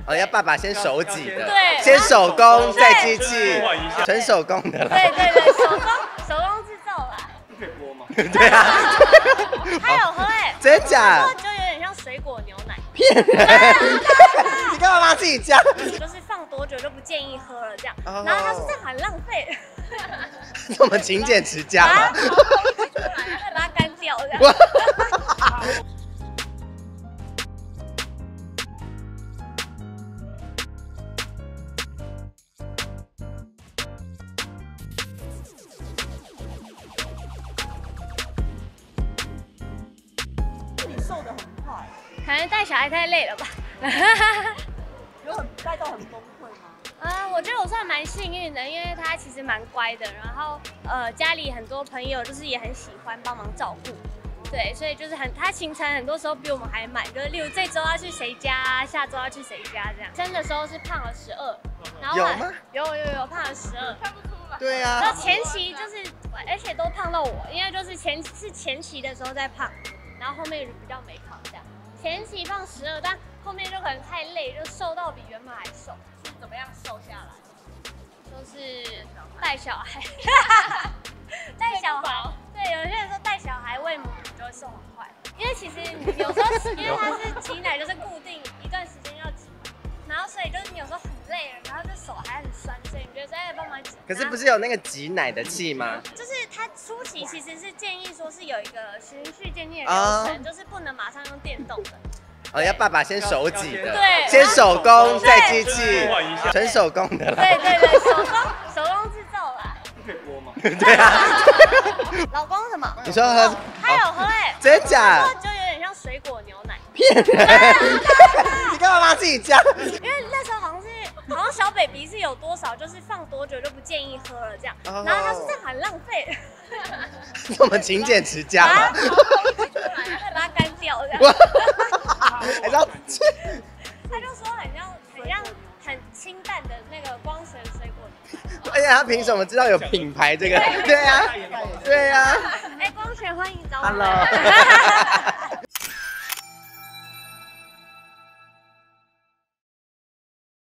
哦，要爸爸先手挤的， 对， 先手工再机器，纯手工的啦。 对，手工制造啦。 可以播吗？ 对啊， 还有喝哎， 真假？ 就有点像水果牛奶。 骗人！你干嘛帮自己加？ 就是放多久就不建议喝了这样，然后他说这样很浪费。 这么勤俭持家吗？ 再把它干掉这样。 你瘦得很快， 可能带小孩太累了吧。 带到很崩溃吗？ 我觉得我算蛮幸运的，因为他其实蛮乖的，然后家里很多朋友就是也很喜欢帮忙照顾，对，所以就是他行程很多时候比我们还满，就是例如这周要去谁家，下周要去谁家这样。生的时候是胖了12，然后有吗？ 有胖了12，看不出来。 对啊。 然后前期就是，而且都胖到我，因为就是前期的时候在胖，然后后面比较没胖这样。前期胖12，但后面就可能太累，就瘦到比原本还瘦。 是怎么样瘦下来？ 就是带小孩，带小孩。对，有些人说带小孩喂母乳就会瘦很快，因为其实有时候因为它是挤奶，就是固定一段时间要挤，然后所以就是你有时候很累了，然后就手还很酸，所以你觉得哎帮忙挤。 可是不是有那个挤奶的器吗？ 就是它初期其实是建议说是有一个循序渐进的流程，就是不能马上用电动的。 哦，要爸爸先手挤的， 对， 先手工再机器，纯手工的啦。 对，手工制造啦。 可以播吗？ 对啊。 老公什么？ 你说喝？ 还有喝哎， 真假？ 就有点像水果牛奶。 骗人！你干嘛帮自己加？ 因为那时候好像小 baby 是有多少，就是放多久就不建议喝了这样。然后他说这样很浪费。 这么勤俭持家吗？ 再把它干掉这样。 还是要吃？ 他就说很清淡的那个光神水果牛奶。 而且他凭什么知道有品牌这个？对啊，对啊。 哎，光泉欢迎找我。 Hello。